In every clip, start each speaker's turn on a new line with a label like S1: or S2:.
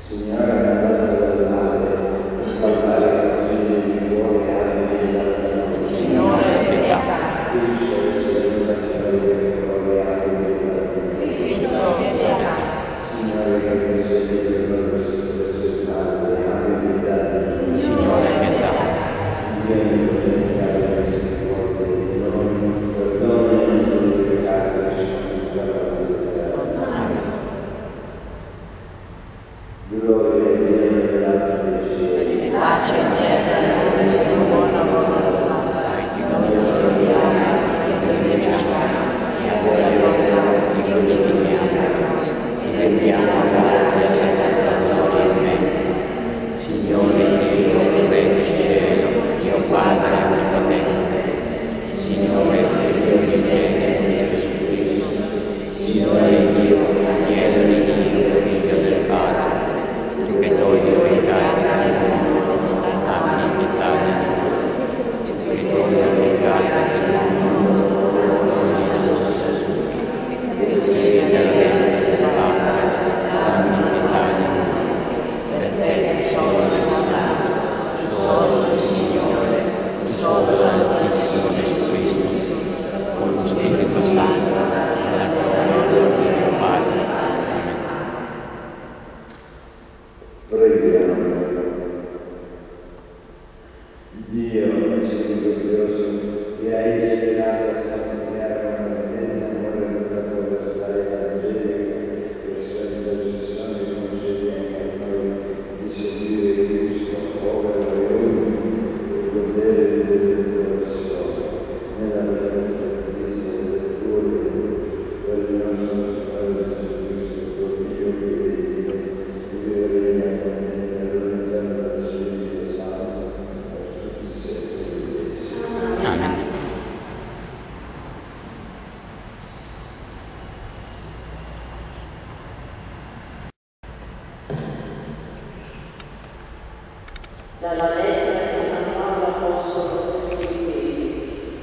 S1: Dalla lettera di San Paolo Apostolo ai Filippesi.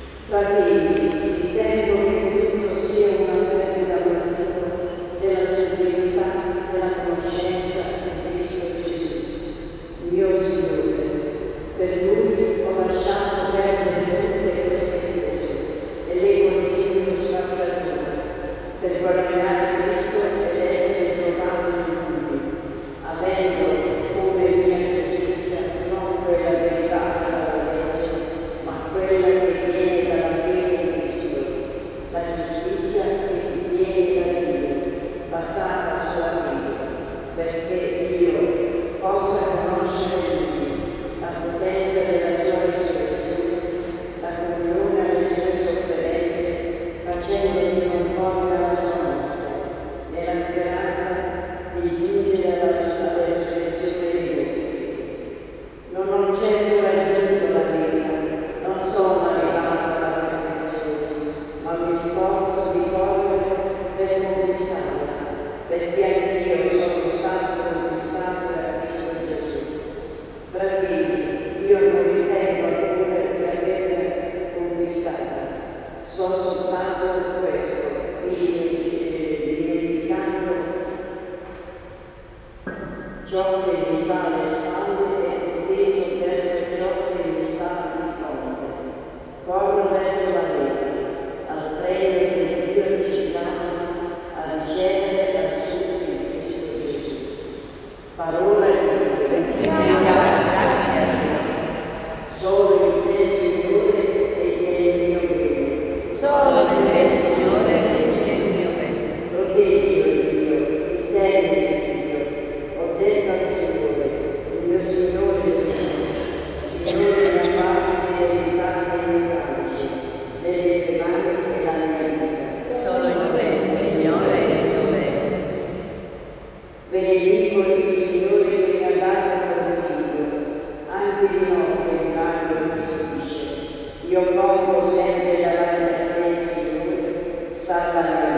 S1: Fratelli, ritengo che tutto sia una perdita relativa della solidità della conoscenza di Cristo Gesù, mio Signore. Per Lui ho lasciato perdere tutte queste cose e le consiglio spazzatura per guadagnare Cristo ed essere trovato in Lui, avendo come mia giustizia non quella derivata dalla legge, ma quella che viene dalla fede in Cristo, la giustizia che viene da Dio, basata sulla fede, perché io possa conoscere Lui, la potenza della sua risurrezione, la comunione alle sue sofferenze, facendogli conforme alla sua morte, nella speranza di giungere alla sua resurrezione dei morti. Non ho certo raggiunto la vita, non sono arrivato alla perfezione, ma mi sforzo di correre per conquistarla, perché anch'io sono stato conquistato da Cristo Gesù. Fratelli, io non ritengo ancora di averla conquistata, so soltanto questo, dimenticando ciò che mi sta alle spalle e teso verso ciò che mi sta di fronte. Corro verso la vita, al premio che Dio ci dà a ricevere da su in Cristo Gesù. Parola di Dio. Solo in te, Signore, e nel mio bene.
S2: Solo in te, Signore, e nel mio bene.
S1: Proteggi, Dio, i termini, ordena al Signore, il mio Signore Signore da parte delle parti dei bracci, delle tue mani e la mia vita.
S2: Solo in te, Signore, e nel mio bene.
S1: Benedico il Signore che mi ha dato consiglio, anche di notte il mano custodisce. Io pongo sempre davanti a te, Signore, salva la mia